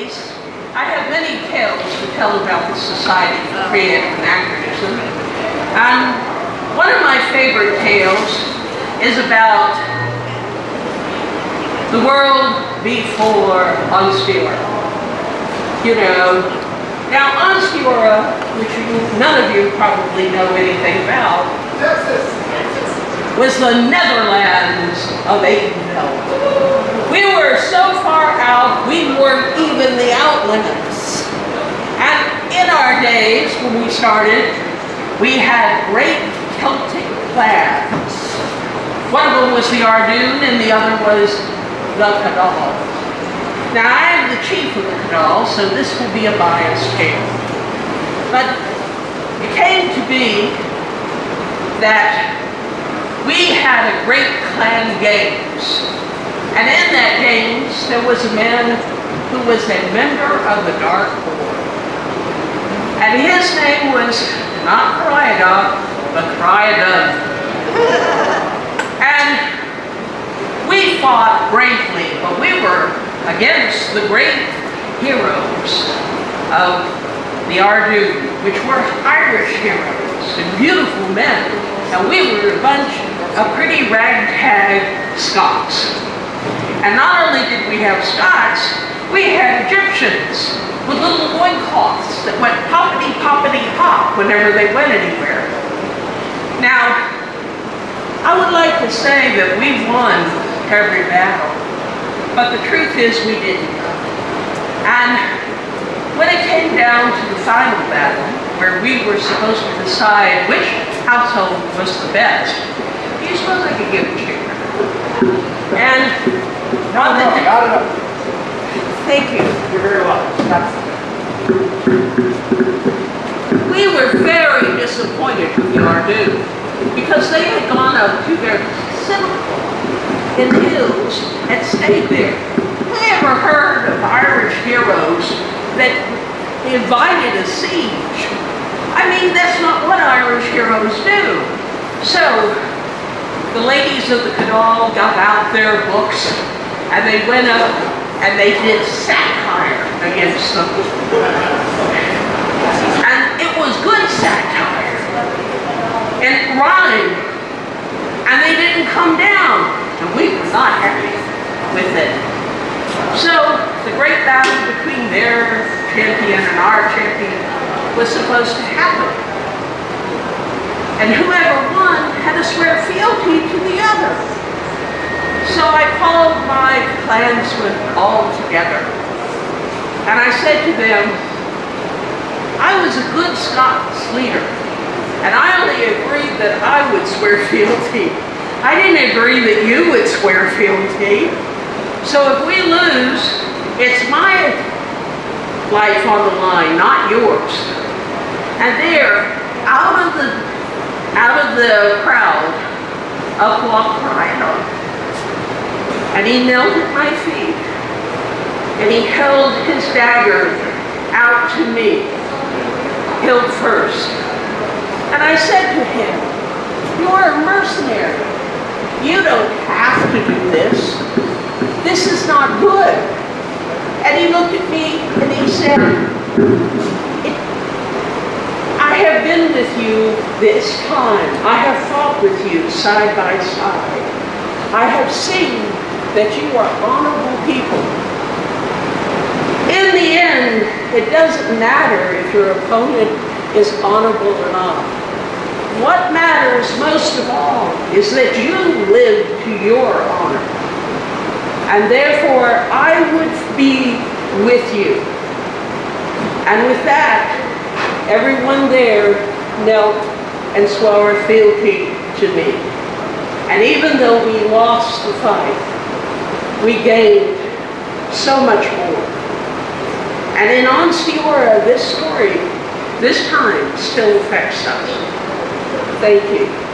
days, I have many tales to tell about the Society for Creative Anachronism. And one of my favorite tales is about the world before Ansteorra. You know, now Ansteorra, which none of you probably know anything about, was the Netherlands of Danville. We were so far out, we weren't even the outlands. And in our days, when we started, we had great Celtic clans. One of them was the Ardoon, and the other was the Cadal. Now, I am the chief of the Cadal, so this will be a biased tale. But it came to be that we had a great clan games. And in that games, there was a man who was a member of the Dark Lord. And his name was not Cryodog, but Cryodog. And we fought bravely, but we were against the great heroes of the Ardoon, which were Irish heroes and beautiful men. And we were a bunch of pretty ragtag Scots. And not only did we have Scots, we had Egyptians with little loincloths that went poppity, poppity, pop whenever they went anywhere. Now, I would like to say that we won every battle, but the truth is we didn't. And when it came down to the final battle, where we were supposed to decide which household was the best, do you suppose I could give a cheer? And thank you. You're very welcome. We were very disappointed with the Ardoon because they had gone up to their citadel in the hills and stayed there. Who ever heard of Irish heroes that invited a siege? I mean, that's not what Irish heroes do. So, the ladies of the Cadal got out their books and they went up and they did satire against them. And it was good satire. And it rhymed. And they didn't come down. And we were not happy with it. So, the great battle between their champion and our champion was supposed to happen. And whoever won had to swear fealty to the other. So I called my clansmen all together. And I said to them, I was a good Scots leader. And I only agreed that I would swear fealty. I didn't agree that you would swear fealty. So if we lose, it's my life on the line, not yours. And there, out of the crowd, up walked Cryodog. And he knelt at my feet. And he held his dagger out to me, hilt first. And I said to him, you're a mercenary. You don't have to do this. This is not good. And he looked at me and he said, I have been with you this time. I have fought with you side by side. I have seen that you are honorable people. In the end, it doesn't matter if your opponent is honorable or not. What matters most of all is that you live to your honor. And therefore, I would be with you. And with that, everyone there knelt and swore fealty to me. And even though we lost the fight, we gained so much more. And in Ansteorra, this story, this time, still affects us. Thank you.